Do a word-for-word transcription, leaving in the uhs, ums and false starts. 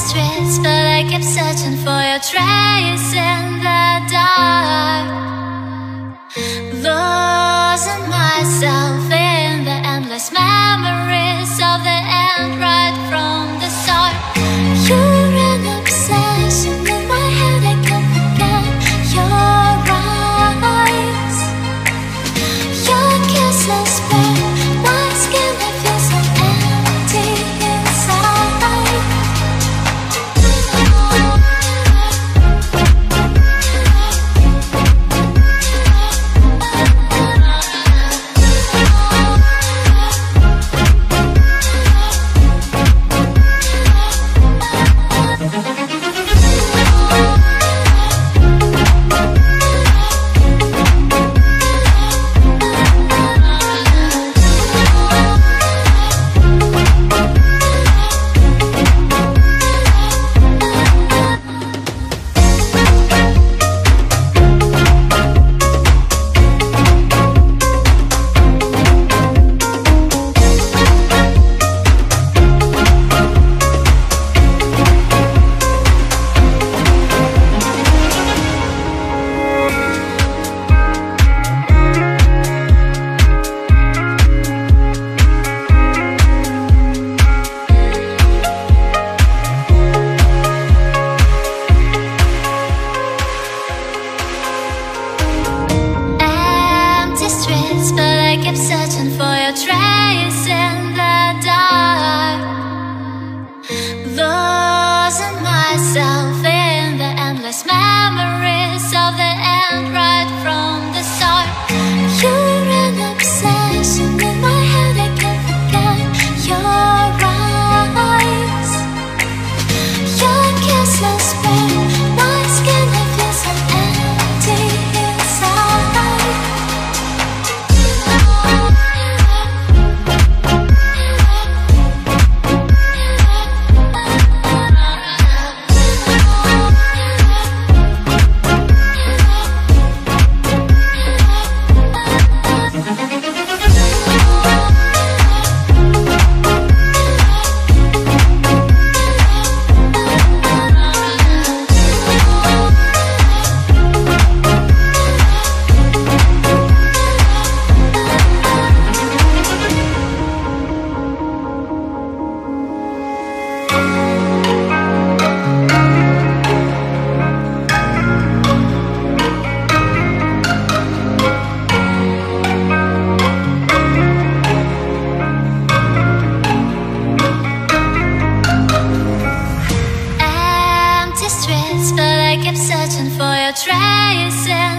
streets, but I kept searching for your trace in the dark, losing myself in the endless memories of the end right from the start. You're an obsession in my head, I can't forget your eyes. Your kisses burn my skin, I feel so empty inside. But I kept searching for your trace in the dark, losing myself in the endless memories of the end right from the start. You're an obsession in my head, I can't forget your eyes. Your kisses burn my skin, I feel so empty inside. But I kept searching for your traces.